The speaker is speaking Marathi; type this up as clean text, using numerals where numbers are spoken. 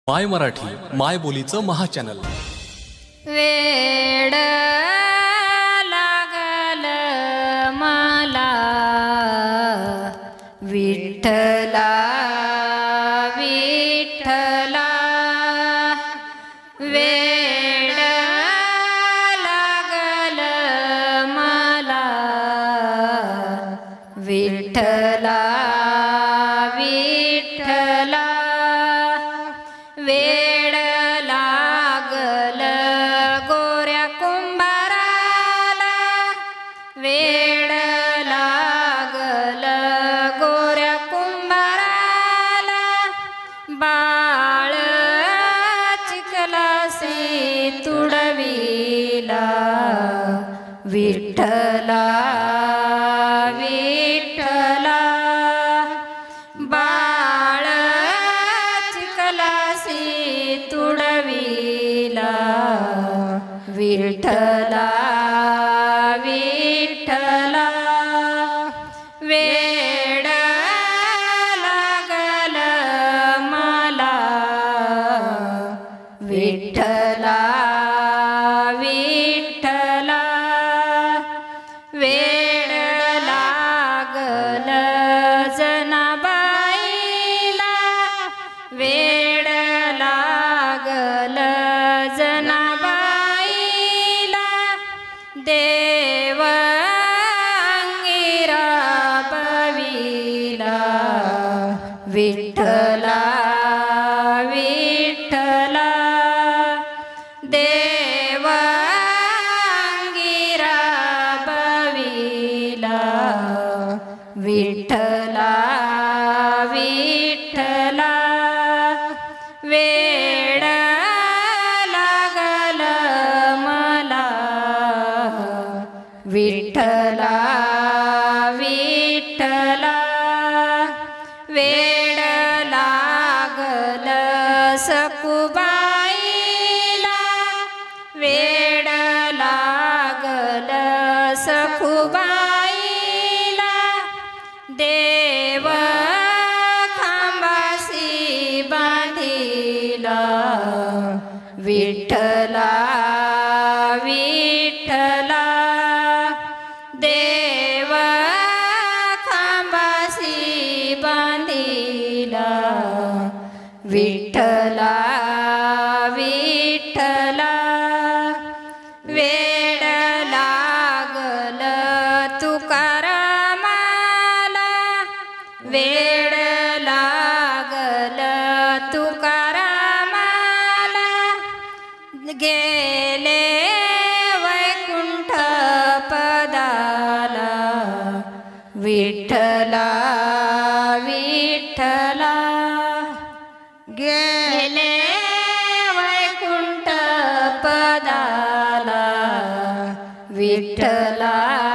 माय मराठी माय बोलीचं महाचॅनल। वेड लागल मला विठ्ठला विठ्ठला, वेड लागल मला विठ्ठला विठ्ठला, वेड लागल गोऱ्या कुंभाराला, वेड लागल गोऱ्या कुंभाराला, बाळ चिखलासी तुडविला विठ्ठला विठ्ठला, बाळ चिखलासी तुडविला विठ्ठला विठ्ठला, वेड लागल मला विठ्ठला विठ्ठला, वेड लागल जनाबाईला, वेड लागल जनाबाईला, देव अंगिरा बविला विठ्ठला विठ्ठला, देव अंगिरा बविला विठ्ठला विठ्ठला, वेड लागल मला विठ्ठला विठ्ठला, वेड लागल सखुबाईला, वेड लागल सखुबाईला, देव खांबासी बांधिला विठ्ठला विठ्ठला, देव खांबासी बांधिला विठ्ठला विठ्ठला, वेड लागल तुकारामाला, वेड लागल तुकारामाला, गेले वैकुंठ पदाला विठ्ठला विठ्ठला, गेले वैकुंठ पदाला विठ्ठला